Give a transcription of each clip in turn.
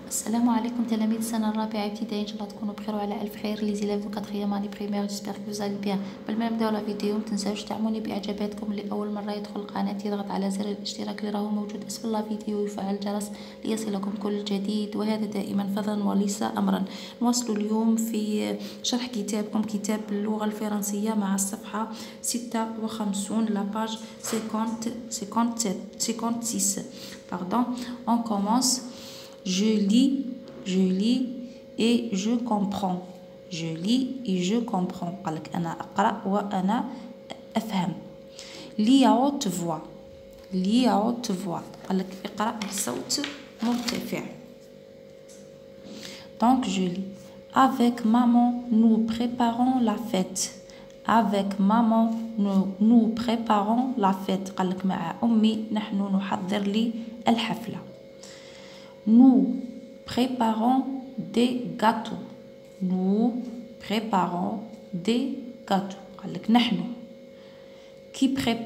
السلام عليكم تلاميذ السنة الرابعة ابتدائي، ان شاء الله تكونوا بخير وعلى الف خير. لي زيلاف دو كاتريام اني بريمير، جيسبر كو فوز الي بيان. قبل ما نبداو لا فيديو متنساوش تدعموني باعجاباتكم. اللي اول مره يدخل القناه يضغط على زر الاشتراك اللي راهو موجود اسفل لا فيديو ويفعل الجرس ليصلكم كل جديد، وهذا دائما فضلا وليس امرا. نواصل اليوم في شرح كتابكم، كتاب اللغه الفرنسيه مع الصفحه 56 لا باج 56. Pardon, on commence. Je lis et je comprends. Je lis et je comprends. قالك أنا أقرأ وأنا أفهم. Lis à haute voix. Lis à haute voix. قالك اقرأ بصوت مرتفع. Donc je lis. Avec maman, nous préparons la fête. Avec maman, nous préparons la fête. قالك مع أمي نحن نحضر لي الحفلة. Nous préparons des gâteaux. Nous préparons des gâteaux. قالك نحن. Qui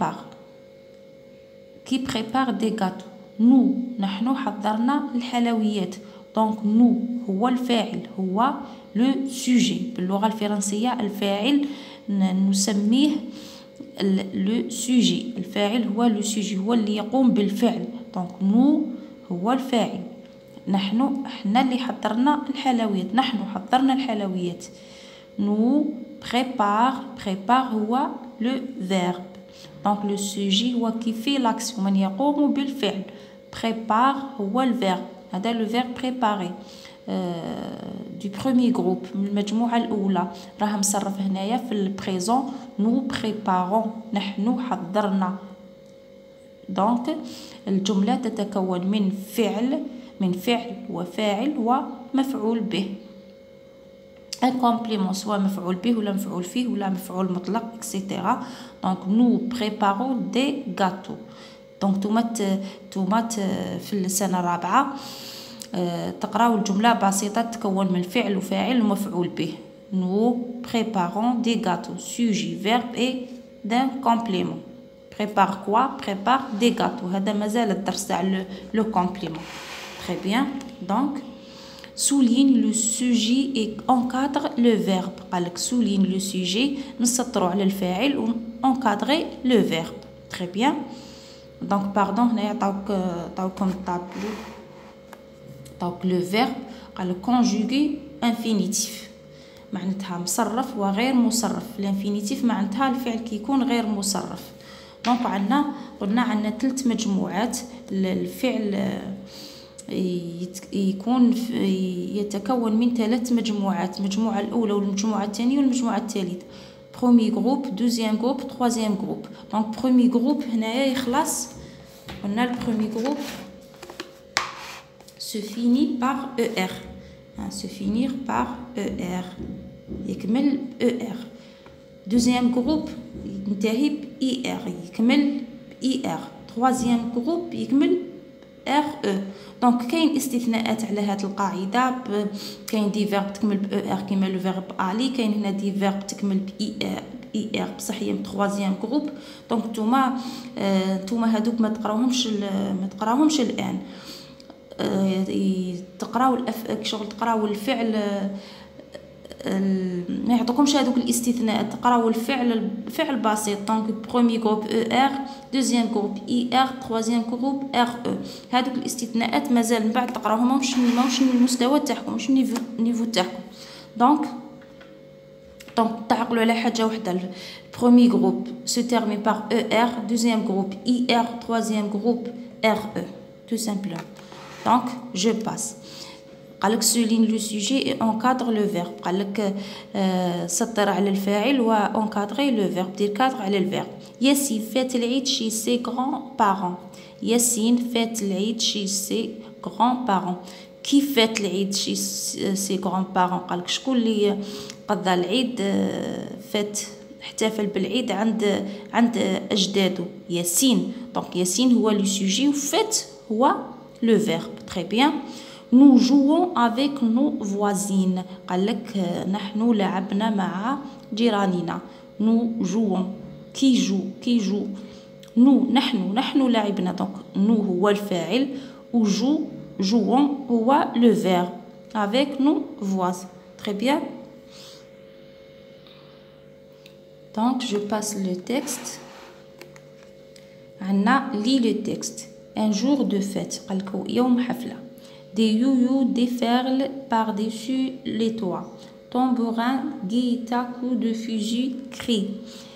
prépare des gâteaux. Nous نحن حضرنا الحلويات. Donc nous هو الفاعل، هو le sujet. باللغة الفرنسية الفاعل نسميه le sujet. الفاعل هو le sujet، هو اللي يقوم بالفعل. Donc nous هو الفاعل، احنا اللي حضرنا الحلويات، نحن حضرنا الحلويات. nous prépare هو le verbe. donc le sujet هو كي في l'action، من يقوم بالفعل. prépare هو الفيرب، هذا le verbe préparer du premier groupe، من المجموعة الأولى. راه مصرف هنايا في البريزون. nous préparons نحن حضرنا. دونك الجملة تتكون من فعل وفاعل ومفعول به. un complément سواء مفعول به ولا مفعول فيه ولا مفعول مطلق etc. donc nous préparons des gâteaux. donc توما في السنة الرابعة تقراو الجملة بسيطة تتكون من فعل وفاعل ومفعول به. nous préparons des gâteaux. sujet verbe et d'un complément. prépare quoi? prépare des gâteaux. هذا مازال الدرس تاع le complément. Très bien. Donc, souligne le sujet et encadre le verbe. قالك souligne le sujet، نسطروا على الفاعل و encadrer le verbe. Très bien. Donc, pardon، هنا يعطاوكم الطابلو. donc le verbe قالك conjugué infinitif، معناتها مصرف وغير مصرف. الانفينيتيف معناتها الفعل كيكون غير مصرف. دونك قلنا عندنا 3 مجموعات. الفعل يتكون من 3 مجموعات، المجموعة الأولى والمجموعة الثانية والمجموعة الثالثة. premier groupe، deuxième groupe، troisième groupe. donc premier groupe هنايا يخلص. قلنا le premier groupe se finit par ER. se finir par ER، يكمل ER. deuxième groupe ينتهي ب IR، يكمل IR. troisième groupe يكمل RE. دونك كاين استثناءات على هذه القاعده. كاين دي فيرب تكمل ب ER كيما لو فيرب الي. كاين هنا دي فيرب تكمل ب IR بصح هي troisième groupe. دونك نتوما هذوك ما تقراوهمش الان. تقراو شغل تقراو الفعل، ما يعطوكمش هذوك الاستثناءات. تقراو الفعل بسيط. دونك بروميي جروب ER، دوزيام جروب IR، تروازيام جروب RE. هذوك الاستثناءات مازال من بعد تقراوهم، ماهوش المستوى تاعكم، مش النيفو تاعكم. دونك تعقلوا على حاجه وحده. بروميي جروب se termine par ER، دوزيام جروب IR، تروازيام جروب RE. tout simplement. donc je passe. قالك souligne le sujet et encadre le verbe. قالك سطر على الفاعل و encadrer le verbe، دير cadre على الفيرب. ياسين فات العيد chez ses grands-parents. ياسين فات العيد chez ses grands-parents. كيف فات العيد chez ses grands-parents؟ قالك شكون اللي قضى العيد، فات احتفل بالعيد عند أجداده. ياسين. donc ياسين هو le sujet و فات هو le verbe. très bien. nous jouons avec nos voisines. قالك نحن لعبنا مع جيراننا. nous jouons. qui joue nous نحن لعبنا. donc nous هو الفاعل و جو jouons هو le verbe avec nous voisins. Très bien. Donc je passe le texte. Anna lit le texte. Un jour de fête. يوم حفلة. Des youyous déferlent par-dessus les toits. Tambourin, guitare, coups de fusil, cris.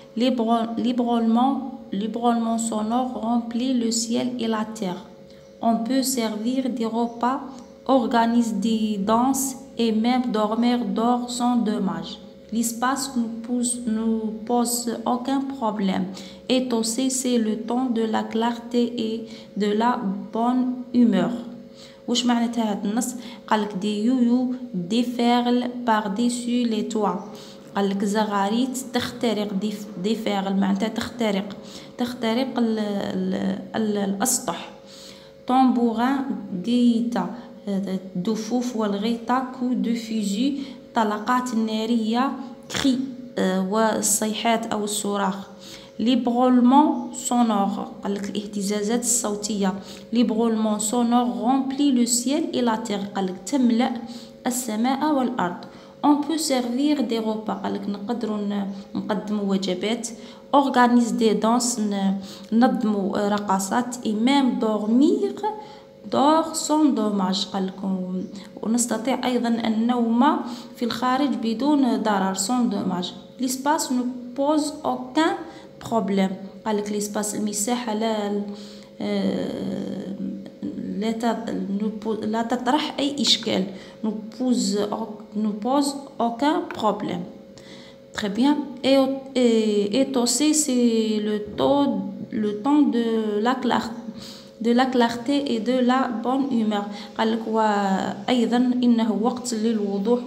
L'ébranlement sonore remplit le ciel et la terre. On peut servir des repas, organiser des danses et même dormir dehors sans dommage. L'espace nous pose aucun problème. Étosser, c'est le temps de la clarté et de la bonne humeur. واش معناتها هاد النص؟ قالك دي يويو ديفيرل باغ ديسو لي توا. قالك زغاريت تخترق ديفيرل معناتها تخترق الاسطح. طنبوران غيتا الدفوف والغيطة. كو دو فيزي طلقات النارية. كري والصيحات أو الصراخ. ليبرولمون سونور قالك الاهتزازات الصوتية. ليبرولمون سونور رومبلي لو سيل إي لا تيغ قالك تملأ السماء والأرض. on peut servir des repas قالك نقدروا نقدموا وجبات. organise des danses ننظموا رقصات. et même dormir dehors sans dommage قالكم ونستطيع أيضا النوم في الخارج بدون ضرر sans dommage. l'espace ne pose aucun problème قالك l'espace المساحة لا تطرح أي إشكال. ne pose aucun problème. Très bien. Étosser, c'est le temps de la clarté et de la bonne humeur. قالك وأيضا إنه وقت للوضوح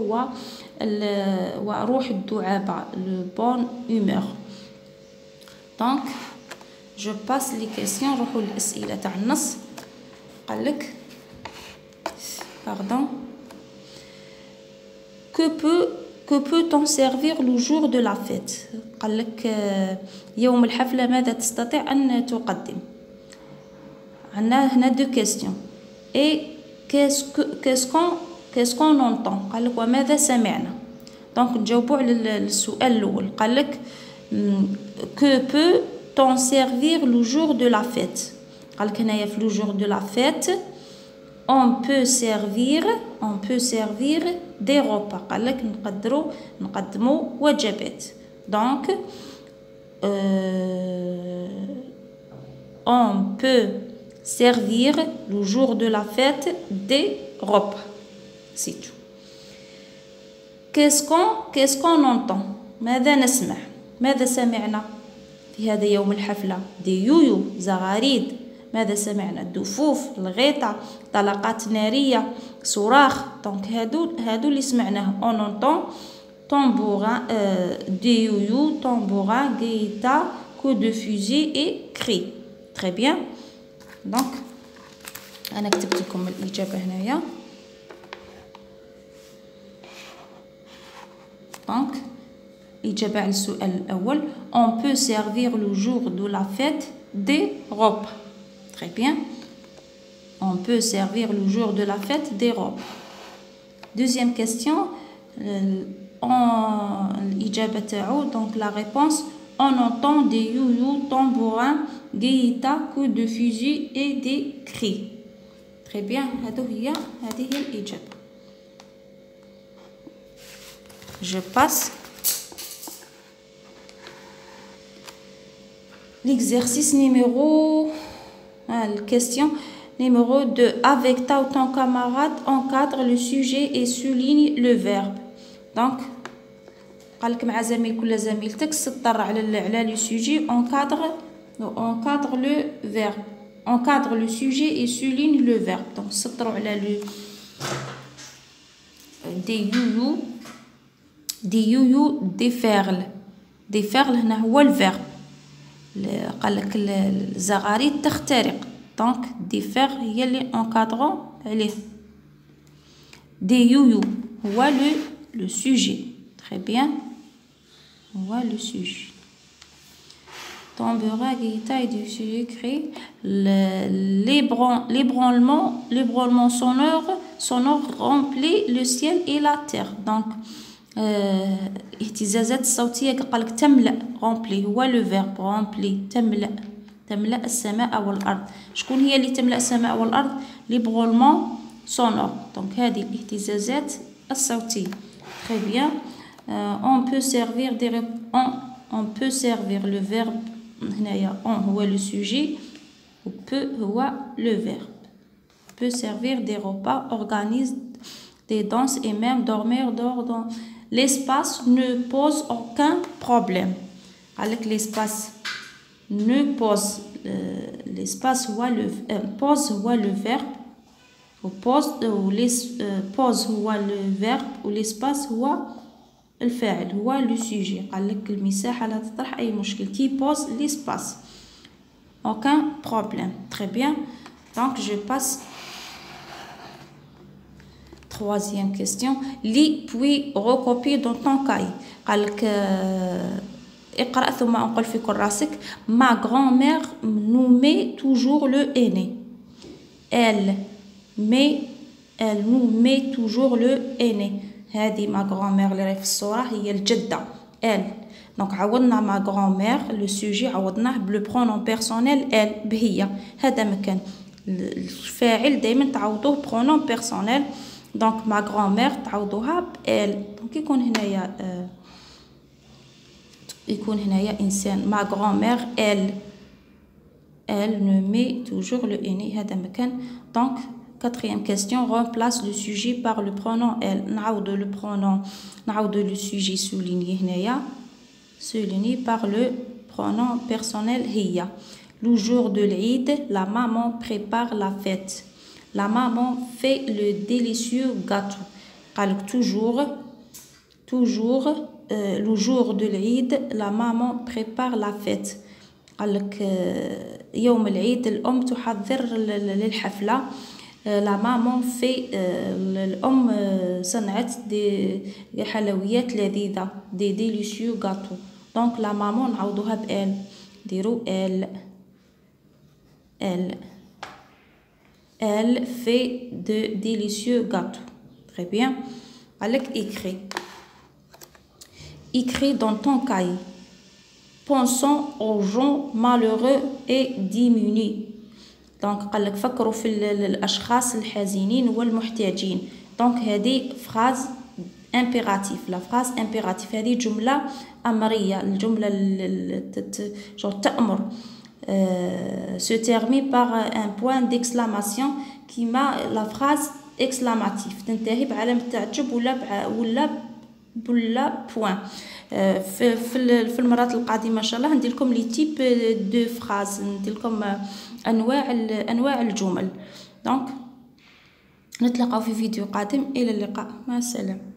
وروح الدعابة. le bonne humeur. Donc je passe les questions. نروحوا للأسئلة تاع النص. قالك pardon. Que peut-on servir le jour de la fête؟ قالك يوم الحفلة ماذا تستطيع أن تقدم؟ عندنا هنا deux questions. et qu'est-ce qu'on entend؟ قالك وماذا سمعنا؟ دونك نجاوبوا على السؤال الأول. قالك que peut-on servir le jour de la fête؟ قالك هنايا في le jour de la fête on peut servir des repas. قالك نقدموا وجبات. donc on peut servir le jour de la fête des repas. c'est tout. qu'est-ce qu'on entend؟ ماذا نسمع؟ ماذا سمعنا في هذا يوم الحفلة؟ دي يويو زغاريد. ماذا سمعنا؟ الدفوف، الغيطة، طلقات نارية، صراخ. دونك هادو اللي سمعناهم. on entend tambourin, des youyous, tambourin, guitare, coup de fusil et cri. très bien. donc أنا كتبت لكم الإجابة هنايا. donc الإجابة على السؤال الأول on peut servir le jour de la fête des repas. très bien. on peut servir le jour de la fête des repas. deuxième question. الإجابة تاعو donc la réponse on entend des youyous, tambourins, guitare, coups de fusil et des cris. très bien. هذه هي الإجابة. je passe l'exercice numéro question numéro 2. avec ta ou ton camarade encadre le sujet et souligne le verbe. donc قالك مع زميلك ولا زميلتك سطر على le sujet encadre le verbe. encadre le sujet et souligne le verbe. donc سطروا على le des youyous déferle هنا هو الفيرب. قالك الزغاريد تخترق. دونك ديفير هي اللي انكادرون عليه. دي يويو هو لو سوجي. très bien. هو لو سوجي. tombera guitare du sujet crée l'ébranlement sonore remplit le ciel et la terre. Donc اهتزازات الصوتية قالك تملأ rempli هو le verbe rempli تملأ السماء والأرض. شكون هي اللي تملأ السماء والأرض؟ l'ébranlement sonore. donc هذه الاهتزازات الصوتية. très bien. on peut servir le verbe هنايا on هو le sujet و peut هو le verbe. peut servir des repas, organise des danses et même dormir dans l'espace ne pose aucun problème. avec l'espace ne pose l'espace هو le pose هو le verbe و pose هو le verbe و l'espace هو الفاعل هو le sujet. قالك المساحة لا تطرح أي مشكل. qui pose l'espace aucun problème. très bien. donc je passe troisième question. lis puis recopie dans ton cahier. قالك اقرأ ثم انقل في كراسك. ma grand-mère nous met toujours le aîné. elle nous met toujours le aîné. هذه ما grand-mère اللي راهي في الصورة هي الجدة elle. دونك عوضنا ما grand-mère لو سوجي عوضناه بلو برونون بيرسونيل elle بهي. هذا مكان الفاعل دائما تعوضوه برونون بيرسونيل. دونك ما grand-mère تعوضوها ب elle. دونك يكون هنايا انسان ما grand-mère elle ne met toujours le aîné. هذا مكان. دونك quatrième question, remplace le sujet par le pronom elle. نعود le sujet souligné هنايا souligné par le pronom personnel هي. le jour de l'Eid, la maman prépare la fête. la maman fait le délicieux gâteau. قالك toujours le jour de l'Eid, la maman prépare la fête. قالك يوم العيد الأم تحضر للحفلة. la maman fait الأم صنعت دي حلويات لذيذة des délicieux gâteaux. donc la maman نعوضوها ب elle. نديرو elle fait de délicieux gâteaux. très bien. قالك écris dans ton cahier. pensons aux gens malheureux et démunis. دونك قالك فكروا في الاشخاص الحزينين والمحتاجين. دونك هذه فراز امبيراتيف. لا فراز امبيراتيف هذه جمله امريه. الجمله تأمر se termine par un point d'exclamation كيما لا فراز اكسلاماتيف تنتهي بعلامه تعجب ولا بوين. في المرات القادمه ان شاء الله ندير لكم لي تيب دو فراز. ندير لكم انواع الجمل. دونك نتلاقاو في فيديو قادم. الى اللقاء. مع السلامه.